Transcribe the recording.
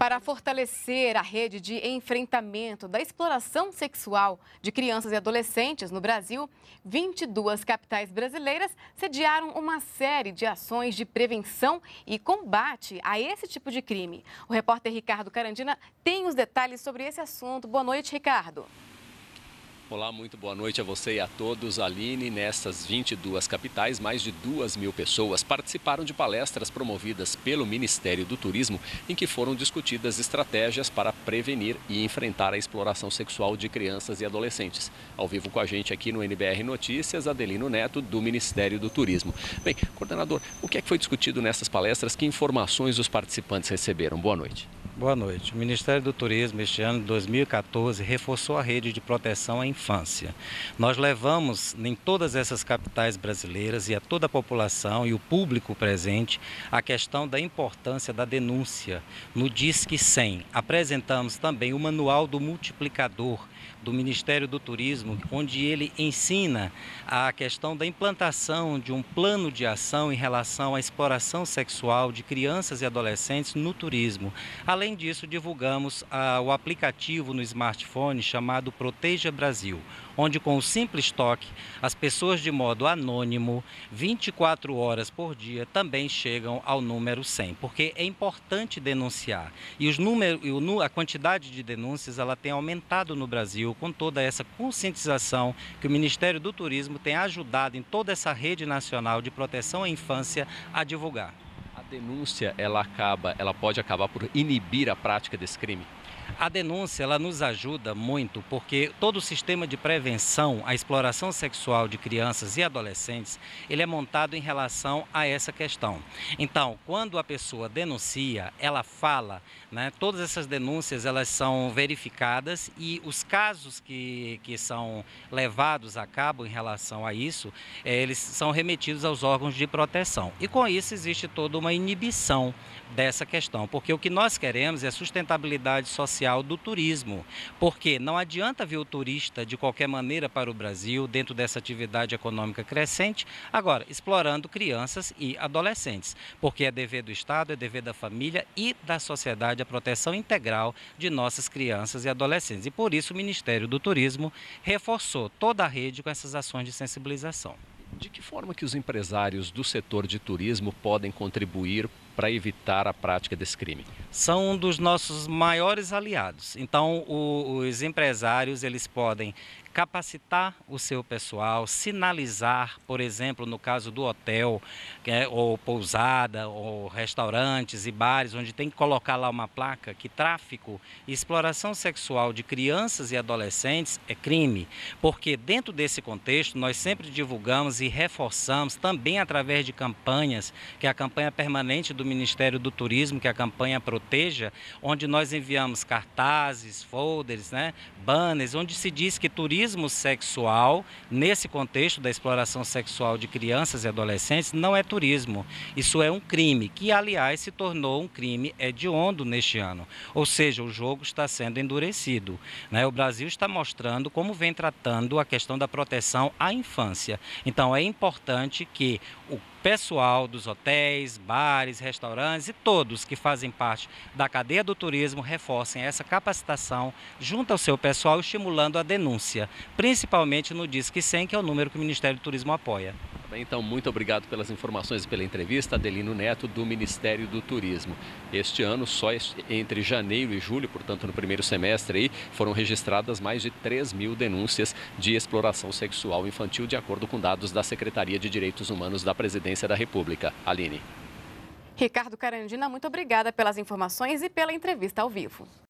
Para fortalecer a rede de enfrentamento da exploração sexual de crianças e adolescentes no Brasil, 22 capitais brasileiras sediaram uma série de ações de prevenção e combate a esse tipo de crime. O repórter Ricardo Carandina tem os detalhes sobre esse assunto. Boa noite, Ricardo. Olá, muito boa noite a você e a todos. Aline, nessas 22 capitais, mais de 2.000 pessoas participaram de palestras promovidas pelo Ministério do Turismo, em que foram discutidas estratégias para prevenir e enfrentar a exploração sexual de crianças e adolescentes. Ao vivo com a gente aqui no NBR Notícias, Adelino Neto, do Ministério do Turismo. Bem, coordenador, o que é que foi discutido nessas palestras? Que informações os participantes receberam? Boa noite. Boa noite. O Ministério do Turismo, este ano de 2014, reforçou a rede de proteção à infância. Nós levamos em todas essas capitais brasileiras e a toda a população e o público presente a questão da importância da denúncia no Disque 100. Apresentamos também o Manual do Multiplicador do Ministério do Turismo, onde ele ensina a questão da implantação de um plano de ação em relação à exploração sexual de crianças e adolescentes no turismo. Além disso, divulgamos o aplicativo no smartphone chamado Proteja Brasil, onde com o simples toque, as pessoas de modo anônimo, 24 horas por dia, também chegam ao número 100, porque é importante denunciar. E a quantidade de denúncias ela tem aumentado no Brasil com toda essa conscientização que o Ministério do Turismo tem ajudado em toda essa rede nacional de proteção à infância a divulgar. A denúncia, ela pode acabar por inibir a prática desse crime? A denúncia ela nos ajuda muito porque todo o sistema de prevenção à exploração sexual de crianças e adolescentes, ele é montado em relação a essa questão. Então, quando a pessoa denuncia, ela fala, né, todas essas denúncias elas são verificadas e os casos que são levados a cabo em relação a isso, eles são remetidos aos órgãos de proteção. E com isso existe toda uma inibição dessa questão, porque o que nós queremos é a sustentabilidade social do turismo, porque não adianta vir o turista de qualquer maneira para o Brasil, dentro dessa atividade econômica crescente, agora explorando crianças e adolescentes, porque é dever do Estado, é dever da família e da sociedade a proteção integral de nossas crianças e adolescentes. E por isso o Ministério do Turismo reforçou toda a rede com essas ações de sensibilização. De que forma que os empresários do setor de turismo podem contribuir para evitar a prática desse crime? São um dos nossos maiores aliados. Então, os empresários eles podem capacitar o seu pessoal, sinalizar, por exemplo, no caso do hotel, ou pousada, ou restaurantes e bares, onde tem que colocar lá uma placa que tráfico e exploração sexual de crianças e adolescentes é crime, porque dentro desse contexto nós sempre divulgamos e reforçamos também através de campanhas, que é a campanha permanente do Ministério do Turismo, que é a campanha Proteja, onde nós enviamos cartazes, folders, né, banners, onde se diz que turismo sexual, nesse contexto da exploração sexual de crianças e adolescentes, não é turismo. Isso é um crime, que aliás se tornou um crime hediondo neste ano. Ou seja, o jogo está sendo endurecido, né? O Brasil está mostrando como vem tratando a questão da proteção à infância. Então é importante que o pessoal dos hotéis, bares, restaurantes e todos que fazem parte da cadeia do turismo reforcem essa capacitação junto ao seu pessoal, estimulando a denúncia, principalmente no Disque 100, que é o número que o Ministério do Turismo apoia. Então, muito obrigado pelas informações e pela entrevista, Adelino Neto, do Ministério do Turismo. Este ano, só entre janeiro e julho, portanto no primeiro semestre, aí, foram registradas mais de 3.000 denúncias de exploração sexual infantil, de acordo com dados da Secretaria de Direitos Humanos da Presidência da República. Aline. Ricardo Carandina, muito obrigada pelas informações e pela entrevista ao vivo.